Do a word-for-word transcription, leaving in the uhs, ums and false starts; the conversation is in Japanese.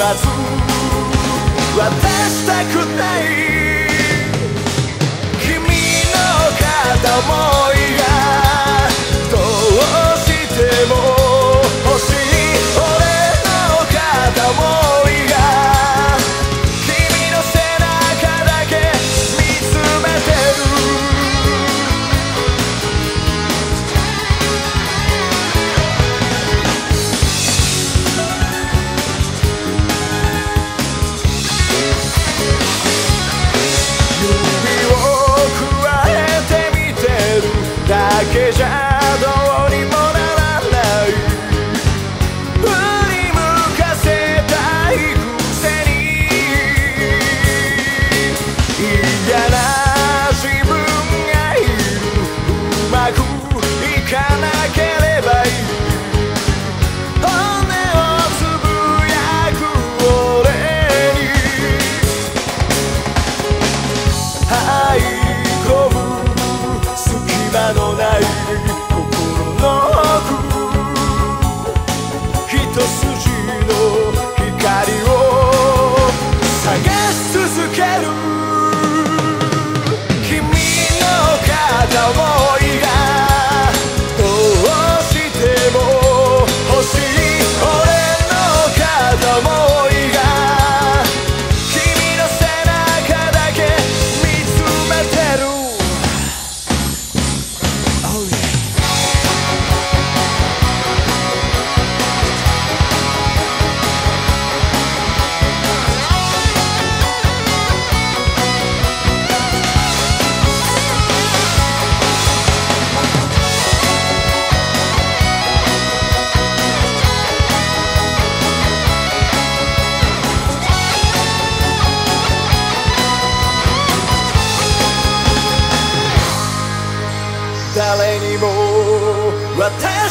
まず渡したくない君の片思いがどうしても欲しい俺の片思いが君の背中だけ見つめてるだけじゃどうにもならない振り向かせたいくせに嫌な自分がいるうまくいかなければいい骨をつぶやく俺にはい込む隙間のない心の奥一筋の光を探し続ける君の片思いがどうしても欲しい俺の片思いが君の背中だけ見つめてる誰にも渡